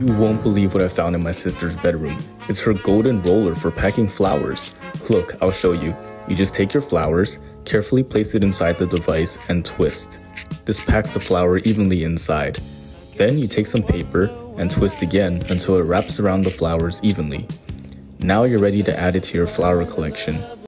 You won't believe what I found in my sister's bedroom. It's her golden roller for packing flowers. Look, I'll show you. You just take your flowers, carefully place it inside the device, and twist. This packs the flower evenly inside. Then you take some paper and twist again until it wraps around the flowers evenly. Now you're ready to add it to your flower collection.